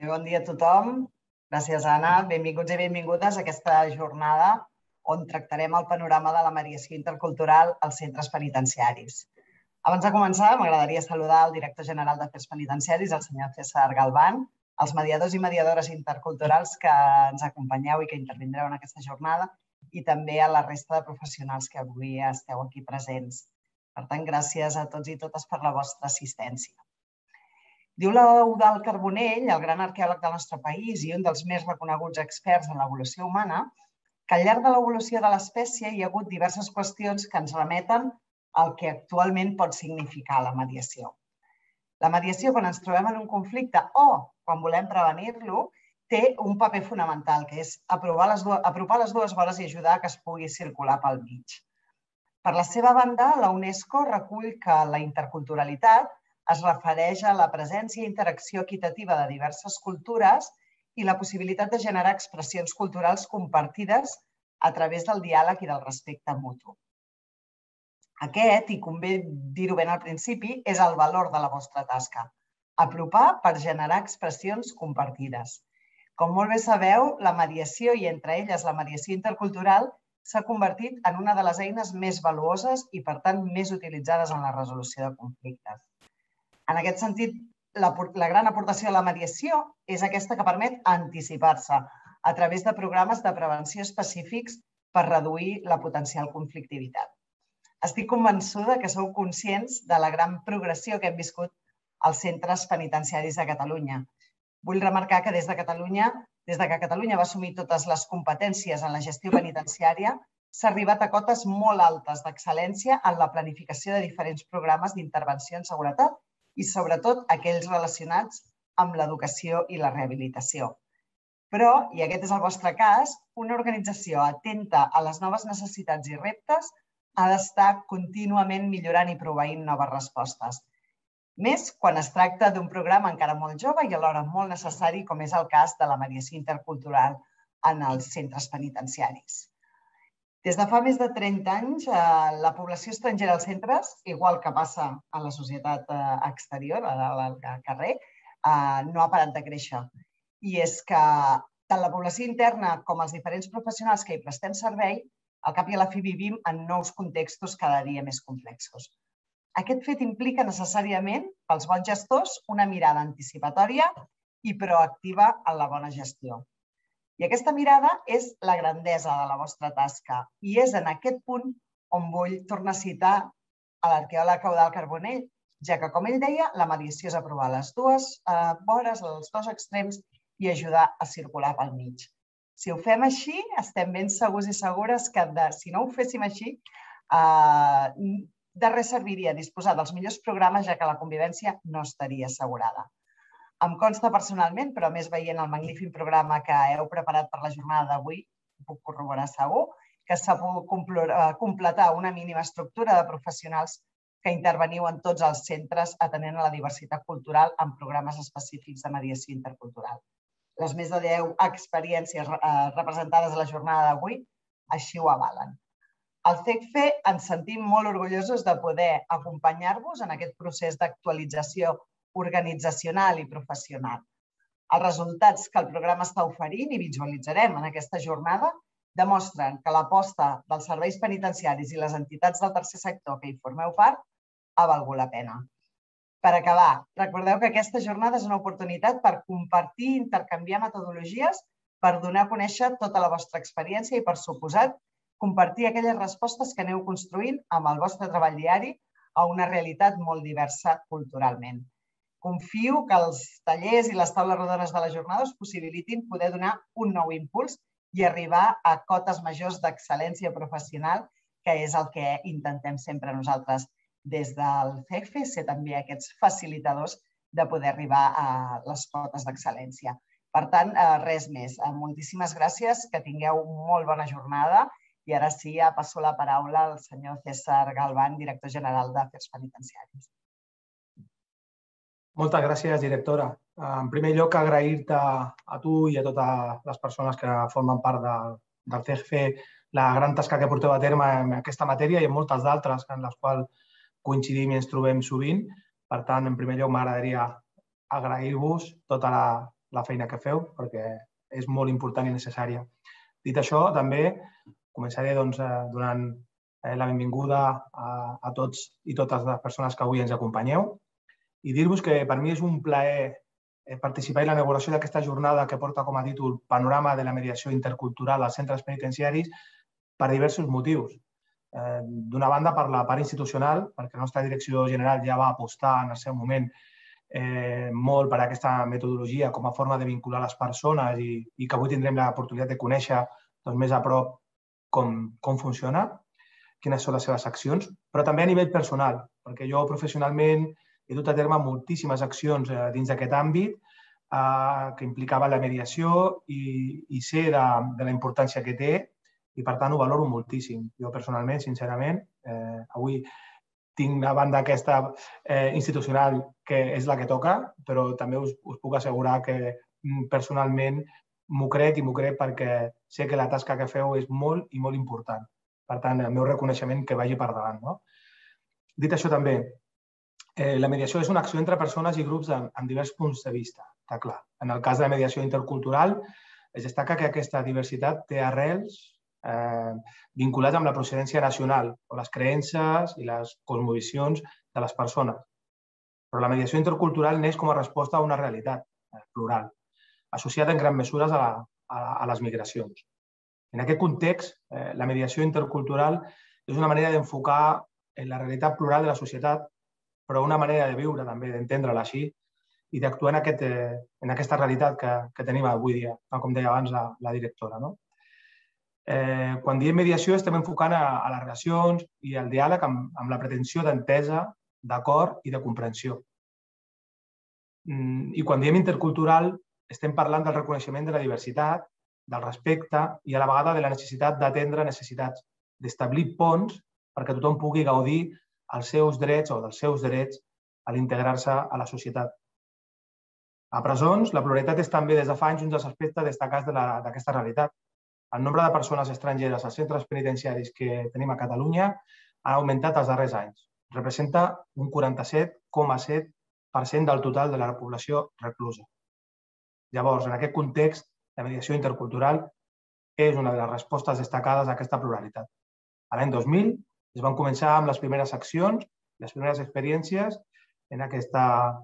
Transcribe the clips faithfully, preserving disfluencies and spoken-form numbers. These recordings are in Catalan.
Bon dia a tothom. Gràcies, Anna. Benvinguts i benvingudes a aquesta jornada on tractarem el panorama de la mediació intercultural als centres penitenciaris. Abans de començar, m'agradaria saludar el director general d'Afers Penitenciaris, el senyor César Galván, els mediadors i mediadores interculturals que ens acompanyeu i que intervindreu en aquesta jornada i també a la resta de professionals que avui esteu aquí presents. Per tant, gràcies a tots i totes per la vostra assistència. Diu l'Eudald Carbonell, el gran arqueòleg del nostre país i un dels més reconeguts experts en l'evolució humana, que al llarg de l'evolució de l'espècie hi ha hagut diverses qüestions que ens remeten al que actualment pot significar la mediació. La mediació, quan ens trobem en un conflicte o quan volem prevenir-lo, té un paper fonamental, que és apropar les dues vores i ajudar que es pugui circular pel mig. Per la seva banda, la UNESCO recull que la interculturalitat es refereix a la presència i interacció equitativa de diverses cultures i la possibilitat de generar expressions culturals compartides a través del diàleg i del respecte mutu. Aquest, i convé dir-ho ben al principi, és el valor de la vostra tasca. Apropar per generar expressions compartides. Com molt bé sabeu, la mediació i entre elles la mediació intercultural s'ha convertit en una de les eines més valuoses i, per tant, més utilitzades en la resolució de conflictes. En aquest sentit, la gran aportació de la mediació és aquesta que permet anticipar-se a través de programes de prevenció específics per reduir la potencial conflictivitat. Estic convençuda que sou conscients de la gran progressió que hem viscut als centres penitenciaris de Catalunya. Vull remarcar que des de Catalunya, des de que Catalunya va assumir totes les competències en la gestió penitenciària, s'ha arribat a cotes molt altes d'excel·lència en la planificació de diferents programes d'intervenció en seguretat i, sobretot, aquells relacionats amb l'educació i la rehabilitació. Però, i aquest és el vostre cas, una organització atenta a les noves necessitats i reptes ha d'estar contínuament millorant i proveint noves respostes. Més quan es tracta d'un programa encara molt jove i alhora molt necessari, com és el cas de la mediació intercultural en els centres penitenciaris. Des de fa més de trenta anys, la població estrangera als centres, igual que passa a la societat exterior, al carrer, no ha parat de créixer. I és que tant la població interna com els diferents professionals que hi prestem servei, al cap i a la fi vivim en nous contextos cada dia més complexos. Aquest fet implica necessàriament, pels bons gestors, una mirada anticipatòria i proactiva en la bona gestió. I aquesta mirada és la grandesa de la vostra tasca i és en aquest punt on vull tornar a citar a l'arqueòleg Eudald Carbonell, ja que, com ell deia, la mediació és aprovar les dues vores, els dos extrems i ajudar a circular pel mig. Si ho fem així, estem ben segurs i segures que si no ho féssim així, de res serviria disposar dels millors programes, ja que la convivència no estaria assegurada. Em consta personalment, però més veient el magnífic programa que heu preparat per la jornada d'avui, puc corroborar segur, que s'ha pogut completar una mínima estructura de professionals que interveniu en tots els centres atenent a la diversitat cultural en programes específics de mediació intercultural. Les més de deu experiències representades a la jornada d'avui així ho avalen. Al C E C F E ens sentim molt orgullosos de poder acompanyar-vos en aquest procés d'actualització organitzacional i professional. Els resultats que el programa està oferint i visualitzarem en aquesta jornada demostren que l'aposta dels serveis penitenciaris i les entitats del tercer sector que hi formeu part ha valgut la pena. Per acabar, recordeu que aquesta jornada és una oportunitat per compartir i intercanviar metodologies per donar a conèixer tota la vostra experiència i, per suposat, compartir aquelles respostes que aneu construint amb el vostre treball diari a una realitat molt diversa culturalment. Confio que els tallers i les taules rodones de la jornada us possibilitin poder donar un nou impuls i arribar a cotes majors d'excel·lència professional, que és el que intentem sempre nosaltres des del C E C F E, ser també aquests facilitadors de poder arribar a les cotes d'excel·lència. Per tant, res més. Moltíssimes gràcies, que tingueu molt bona jornada i ara sí, passo la paraula al senyor César Galván, director general d'Afers Penitenciaris. Moltes gràcies, directora. En primer lloc, agrair-te a tu i a totes les persones que formen part del C E C F E la gran tasca que porteu a terme en aquesta matèria i en moltes d'altres en les quals coincidim i ens trobem sovint. Per tant, en primer lloc, m'agradaria agrair-vos tota la feina que feu, perquè és molt important i necessària. Dit això, també començaré donant la benvinguda a tots i totes les persones que avui ens acompanyeu i dir-vos que per mi és un plaer participar en la inauguració d'aquesta jornada que porta com a títol Panorama de la mediació intercultural als centres penitenciaris per diversos motius. D'una banda, per la part institucional, perquè la nostra direcció general ja va apostar en el seu moment molt per aquesta metodologia com a forma de vincular les persones i que avui tindrem l'oportunitat de conèixer més a prop com funciona, quines són les seves accions, però també a nivell personal, perquè jo professionalment he dut a terme moltíssimes accions dins d'aquest àmbit que implicaven la mediació i sé de la importància que té i, per tant, ho valoro moltíssim. Jo personalment, sincerament, avui tinc la banda aquesta institucional que és la que toca, però també us puc assegurar que personalment m'ho crec i m'ho crec perquè sé que la tasca que feu és molt i molt important. Per tant, el meu reconeixement que vagi per davant. Dit això també, la mediació és una acció entre persones i grups amb diversos punts de vista, està clar. En el cas de la mediació intercultural, es destaca que aquesta diversitat té arrels vinculats amb la procedència nacional o les creences i les cosmovisions de les persones. Però la mediació intercultural neix com a resposta a una realitat plural, associada en gran mesura a les migracions. En aquest context, la mediació intercultural és una manera d'enfocar la realitat plural de la societat, però una manera de viure també, d'entendre-la així i d'actuar en aquesta realitat que tenim avui dia, com deia abans la directora. Quan diem mediació estem enfocant a les relacions i al diàleg amb la pretensió d'entesa, d'acord i de comprensió. I quan diem intercultural estem parlant del reconeixement de la diversitat, del respecte i a la vegada de la necessitat d'atendre necessitats, d'establir ponts perquè tothom pugui gaudir els seus drets o dels seus drets a l'integrar-se a la societat. A presons, la pluralitat és també des de fa anys un dels aspectes destacats d'aquesta realitat. El nombre de persones estrangeres als centres penitenciaris que tenim a Catalunya ha augmentat els darrers anys. Representa un quaranta-set coma set per cent del total de la població reclusa. Llavors, en aquest context, la mediació intercultural és una de les respostes destacades a aquesta pluralitat. L'any dos mil es van començar amb les primeres accions, les primeres experiències en aquest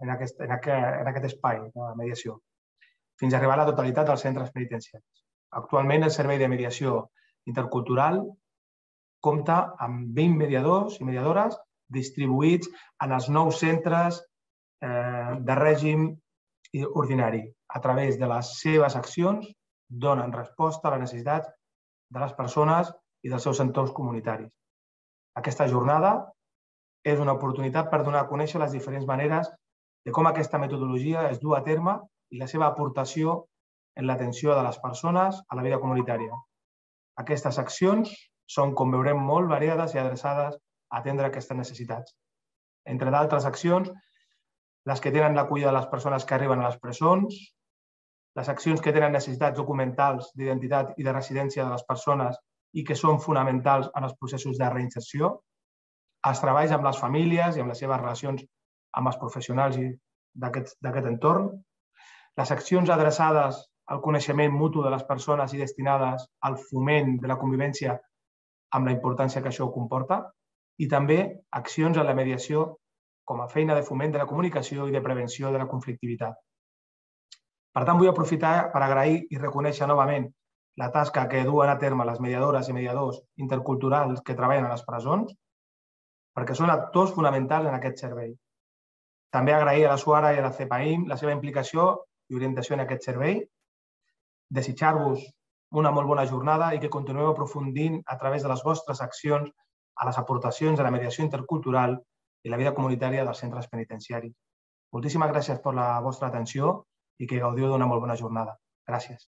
espai de mediació, fins a arribar a la totalitat dels centres penitenciaris. Actualment, el Servei de Mediació Intercultural compta amb vint mediadors i mediadores distribuïts en els nous centres de règim ordinari. A través de les seves accions donen resposta a les necessitats de les persones i dels seus entorns comunitaris. Aquesta jornada és una oportunitat per donar a conèixer les diferents maneres de com aquesta metodologia es du a terme i la seva aportació en l'atenció de les persones a la vida comunitària. Aquestes accions són, com veurem, molt variades i adreçades a atendre aquestes necessitats. Entre d'altres accions, les que tenen l'acollida de les persones que arriben a les presons, les accions que tenen necessitats documentals d'identitat i de residència de les persones i que són fonamentals en els processos de reinserció, els treballs amb les famílies i amb les seves relacions amb els professionals d'aquest entorn, les accions adreçades al coneixement mutu de les persones i destinades al foment de la convivència amb la importància que això comporta i també accions en la mediació com a feina de foment de la comunicació i de prevenció de la conflictivitat. Per tant, vull aprofitar per agrair i reconèixer novament la tasca que duen a terme les mediadores i mediadors interculturals que treballen a les presons, perquè són actors fonamentals en aquest servei. També agrair a la Suara i a la CEPAIM la seva implicació i orientació en aquest servei, desitjar-vos una molt bona jornada i que continueu aprofundint a través de les vostres accions a les aportacions a la mediació intercultural i la vida comunitària dels centres penitenciaris. Moltíssimes gràcies per la vostra atenció i que gaudiu d'una molt bona jornada. Gràcies.